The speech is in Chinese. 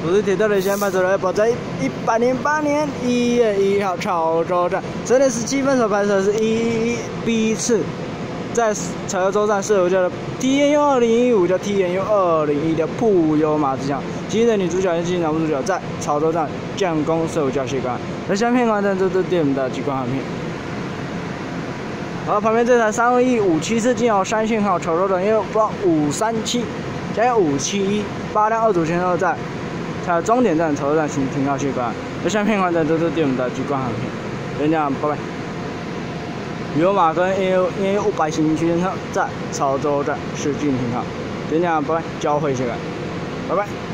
我是铁道的先派出来，保在108年1月1号潮州站，这里是7分所拍摄是第一次在潮州站设有叫的 TNU2015 叫 TNU201 的铺油马自强，其中的女主角跟机男主角在潮州站建工设有教学馆，而相片完成这是电的激光航片。好，旁边这台32157是经由3线号潮州站，因为537加有571，8辆2组前后在。它的终点站潮州站停靠区馆，而相片完成这是电的激光航片。就这样，拜拜。油马跟 AU500型区间车在潮州站试进停靠，就这样，拜拜，交会谢感，拜拜。